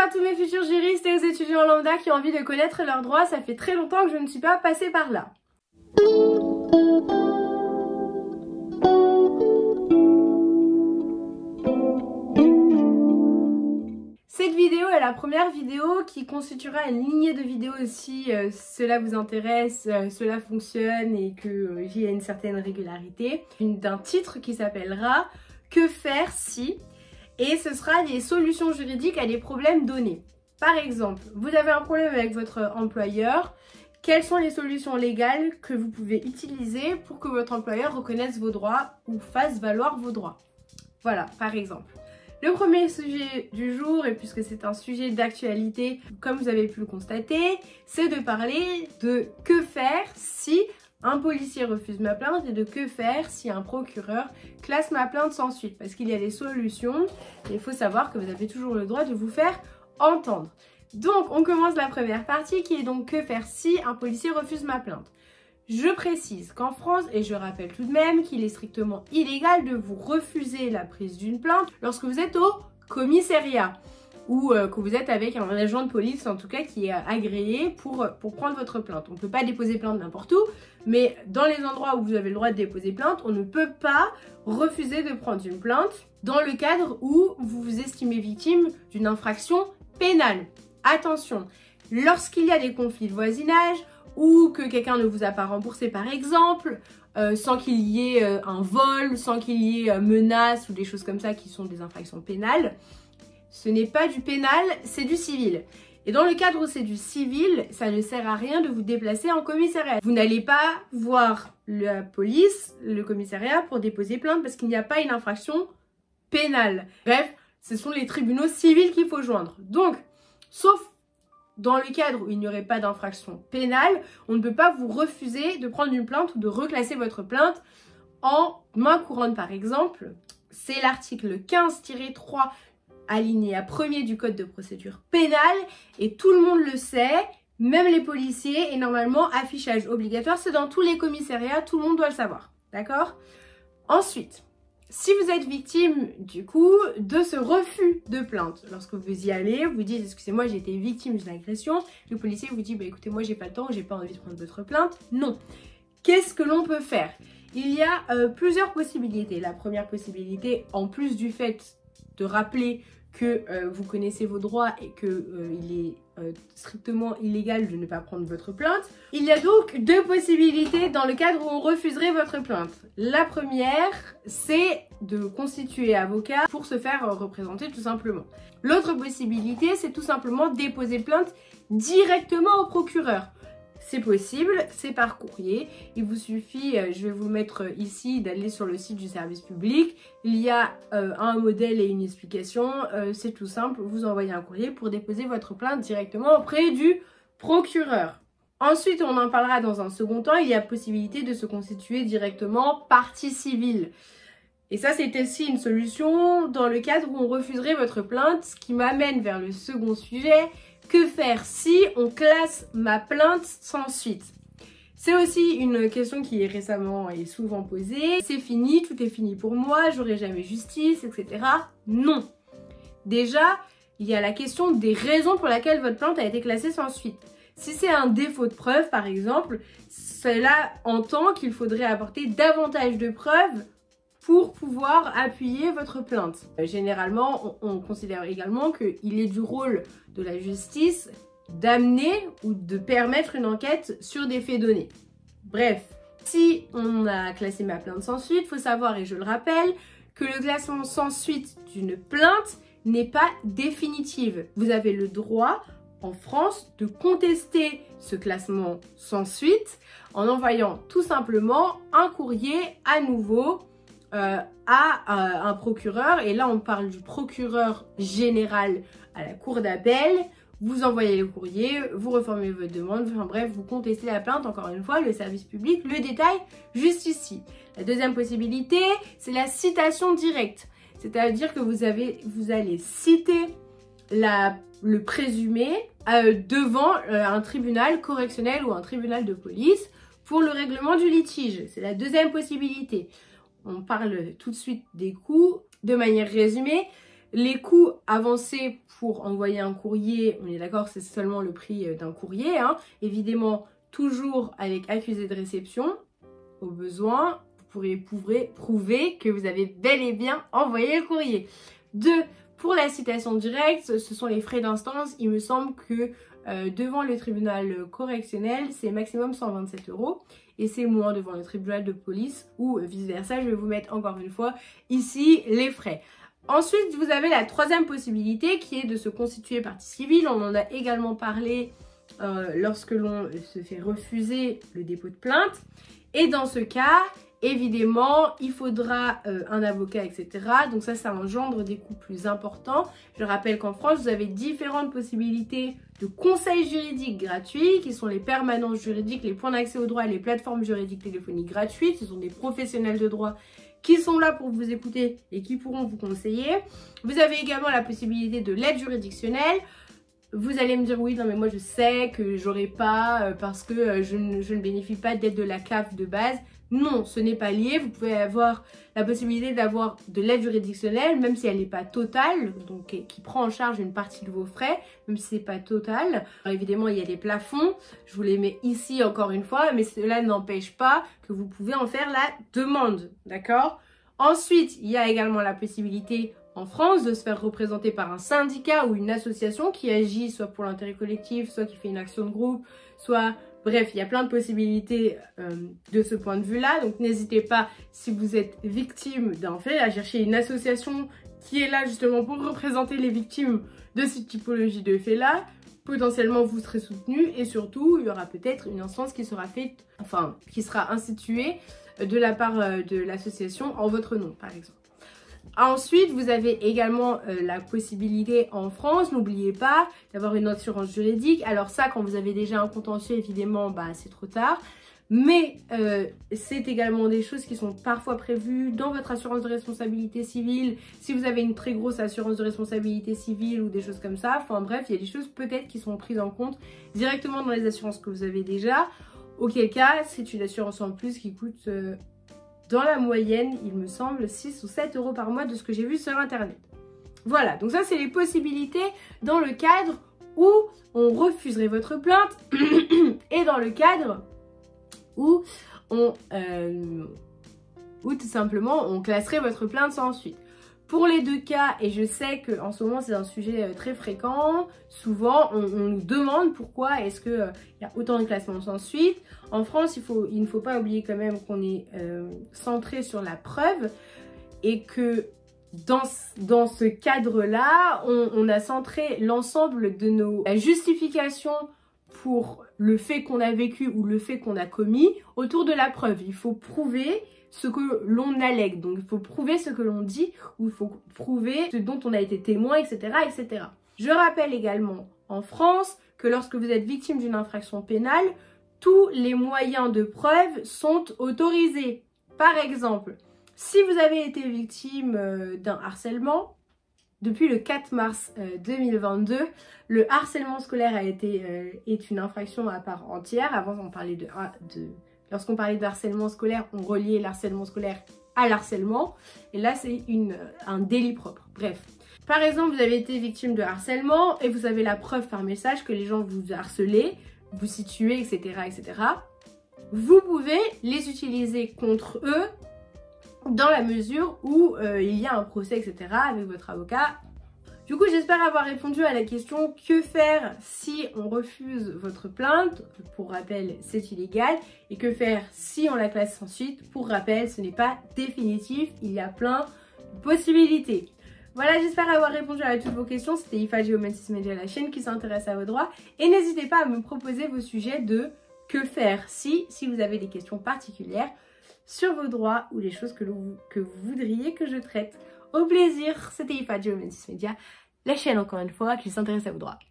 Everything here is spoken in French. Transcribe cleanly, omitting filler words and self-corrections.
à tous mes futurs juristes et aux étudiants lambda qui ont envie de connaître leurs droits, ça fait très longtemps que je ne suis pas passée par là. Cette vidéo est la première vidéo qui constituera une lignée de vidéos si cela vous intéresse, cela fonctionne et que j'y ai une certaine régularité. D'un titre qui s'appellera « Que faire si ?» et ce sera des solutions juridiques à des problèmes donnés. Par exemple, vous avez un problème avec votre employeur, quelles sont les solutions légales que vous pouvez utiliser pour que votre employeur reconnaisse vos droits ou fasse valoir vos droits? Voilà, par exemple. Le premier sujet du jour, et puisque c'est un sujet d'actualité, comme vous avez pu le constater, c'est de parler de que faire si un policier refuse ma plainte et de que faire si un procureur classe ma plainte sans suite. Parce qu'il y a des solutions et il faut savoir que vous avez toujours le droit de vous faire entendre. Donc on commence la première partie qui est donc que faire si un policier refuse ma plainte. Je précise qu'en France, et je rappelle tout de même qu'il est strictement illégal de vous refuser la prise d'une plainte lorsque vous êtes au commissariat ou que vous êtes avec un agent de police en tout cas qui est agréé pour prendre votre plainte. On ne peut pas déposer plainte n'importe où, mais dans les endroits où vous avez le droit de déposer plainte, on ne peut pas refuser de prendre une plainte dans le cadre où vous vous estimez victime d'une infraction pénale. Attention, lorsqu'il y a des conflits de voisinage ou que quelqu'un ne vous a pas remboursé par exemple, sans qu'il y ait un vol, sans qu'il y ait menace ou des choses comme ça qui sont des infractions pénales, ce n'est pas du pénal, c'est du civil. Et dans le cadre où c'est du civil, ça ne sert à rien de vous déplacer en commissariat. Vous n'allez pas voir la police, le commissariat pour déposer plainte parce qu'il n'y a pas une infraction pénale. Bref, ce sont les tribunaux civils qu'il faut joindre. Donc, sauf dans le cadre où il n'y aurait pas d'infraction pénale, on ne peut pas vous refuser de prendre une plainte ou de reclasser votre plainte en main courante par exemple. C'est l'article 15-3 alinéa 1er du code de procédure pénale et tout le monde le sait, même les policiers, et normalement affichage obligatoire, c'est dans tous les commissariats, tout le monde doit le savoir, d'accord? Ensuite, si vous êtes victime du coup de ce refus de plainte, lorsque vous y allez, vous dites excusez-moi j'ai été victime d'une agression, le policier vous dit bah écoutez moi j'ai pas le temps, j'ai pas envie de prendre votre plainte, non. Qu'est-ce que l'on peut faire? Il y a plusieurs possibilités. La première possibilité, en plus du fait de rappeler que vous connaissez vos droits et qu'il est strictement illégal de ne pas prendre votre plainte. Il y a donc deux possibilités dans le cadre où on refuserait votre plainte. La première, c'est de constituer avocat pour se faire représenter tout simplement. L'autre possibilité, c'est tout simplement déposer plainte directement au procureur. C'est possible, c'est par courrier. Il vous suffit, je vais vous le mettre ici, d'aller sur le site du service public. Il y a un modèle et une explication. C'est tout simple, vous envoyez un courrier pour déposer votre plainte directement auprès du procureur. Ensuite, on en parlera dans un second temps. Il y a possibilité de se constituer directement partie civile. Et ça, c'est aussi une solution dans le cadre où on refuserait votre plainte, ce qui m'amène vers le second sujet. Que faire si on classe ma plainte sans suite? C'est aussi une question qui est récemment et souvent posée. C'est fini, tout est fini pour moi, j'aurai jamais justice, etc. Non. Déjà, il y a la question des raisons pour lesquelles votre plainte a été classée sans suite. Si c'est un défaut de preuve, par exemple, cela entend qu'il faudrait apporter davantage de preuves pour pouvoir appuyer votre plainte. Généralement, on considère également qu'il est du rôle de la justice d'amener ou de permettre une enquête sur des faits donnés. Bref, si on a classé ma plainte sans suite, il faut savoir, et je le rappelle, que le classement sans suite d'une plainte n'est pas définitive. Vous avez le droit, en France, de contester ce classement sans suite en envoyant tout simplement un courrier à nouveau à un procureur, et là on parle du procureur général à la cour d'appel. Vous envoyez le courrier, vous reformez votre demande, enfin bref, vous contestez la plainte, encore une fois, le service public le détaille juste ici. La deuxième possibilité, c'est la citation directe, c'est-à-dire que vous allez citer le présumé devant un tribunal correctionnel ou un tribunal de police pour le règlement du litige. C'est la deuxième possibilité. On parle tout de suite des coûts de manière résumée. Les coûts avancés pour envoyer un courrier, on est d'accord, c'est seulement le prix d'un courrier, hein. Évidemment, toujours avec accusé de réception. Au besoin, vous pourrez prouver que vous avez bel et bien envoyé le courrier. 2. Pour la citation directe, ce sont les frais d'instance. Il me semble que devant le tribunal correctionnel, c'est maximum 127 € et c'est moins devant le tribunal de police ou vice versa. Je vais vous mettre encore une fois ici les frais. Ensuite, vous avez la troisième possibilité qui est de se constituer partie civile. On en a également parlé lorsque l'on se fait refuser le dépôt de plainte. Et dans ce cas, évidemment, il faudra un avocat, etc. Donc ça engendre des coûts plus importants. Je rappelle qu'en France, vous avez différentes possibilités de conseils juridiques gratuits, qui sont les permanences juridiques, les points d'accès au droit et les plateformes juridiques téléphoniques gratuites. Ce sont des professionnels de droit qui sont là pour vous écouter et qui pourront vous conseiller. Vous avez également la possibilité de l'aide juridictionnelle. Vous allez me dire oui, non mais moi je sais que j'aurai pas parce que je ne bénéficie pas d'aide de la CAF de base. Non, ce n'est pas lié. Vous pouvez avoir la possibilité d'avoir de l'aide juridictionnelle, même si elle n'est pas totale, donc qui prend en charge une partie de vos frais, même si c'est pas total. Alors, évidemment, il y a des plafonds. Je vous les mets ici encore une fois, mais cela n'empêche pas que vous pouvez en faire la demande, d'accord? Ensuite, il y a également la possibilité en France de se faire représenter par un syndicat ou une association qui agit soit pour l'intérêt collectif, soit qui fait une action de groupe, soit... Bref, il y a plein de possibilités de ce point de vue-là. Donc n'hésitez pas, si vous êtes victime d'un fait, à chercher une association qui est là justement pour représenter les victimes de cette typologie de faits-là. Potentiellement, vous serez soutenu et surtout, il y aura peut-être une instance qui sera faite, enfin, qui sera instituée de la part de l'association en votre nom, par exemple. Ensuite, vous avez également la possibilité en France, n'oubliez pas, d'avoir une assurance juridique. Alors ça, quand vous avez déjà un contentieux, évidemment, bah, c'est trop tard. Mais c'est également des choses qui sont parfois prévues dans votre assurance de responsabilité civile. Si vous avez une très grosse assurance de responsabilité civile ou des choses comme ça. Enfin bref, il y a des choses peut-être qui sont prises en compte directement dans les assurances que vous avez déjà. Auquel cas, c'est une assurance en plus qui coûte... dans la moyenne, il me semble, 6 ou 7 € par mois de ce que j'ai vu sur internet. Voilà, donc ça c'est les possibilités dans le cadre où on refuserait votre plainte et dans le cadre où tout simplement on classerait votre plainte sans suite. Pour les deux cas, et je sais qu'en ce moment c'est un sujet très fréquent, souvent on nous demande pourquoi est-ce qu'il y a autant de classements sans suite. En France, il ne faut pas oublier quand même qu'on est centré sur la preuve et que dans ce cadre-là, on a centré l'ensemble de nos justifications pour le fait qu'on a vécu ou le fait qu'on a commis autour de la preuve. Il faut prouver ce que l'on allègue, donc il faut prouver ce que l'on dit ou il faut prouver ce dont on a été témoin, etc., etc. Je rappelle également en France que lorsque vous êtes victime d'une infraction pénale, tous les moyens de preuve sont autorisés. Par exemple, si vous avez été victime d'un harcèlement, depuis le 4 mars 2022, le harcèlement scolaire est une infraction à part entière. Avant, on parlait lorsqu'on parlait de harcèlement scolaire, on reliait l'harcèlement scolaire à l'harcèlement. Et là, c'est un délit propre. Bref. Par exemple, vous avez été victime de harcèlement et vous avez la preuve par message que les gens vous harcelaient, vous situez, etc., etc. Vous pouvez les utiliser contre eux dans la mesure où il y a un procès, etc. avec votre avocat. Du coup, j'espère avoir répondu à la question que faire si on refuse votre plainte. Pour rappel, c'est illégal. Et que faire si on la classe sans suite. Pour rappel, ce n'est pas définitif. Il y a plein de possibilités. Voilà, j'espère avoir répondu à toutes vos questions. C'était Ifa Geomantis Media, la chaîne qui s'intéresse à vos droits. Et n'hésitez pas à me proposer vos sujets de que faire si vous avez des questions particulières sur vos droits ou les choses que vous voudriez que je traite. Au plaisir, c'était Ifa Geomantis Media, la chaîne encore une fois qui s'intéresse à vos droits.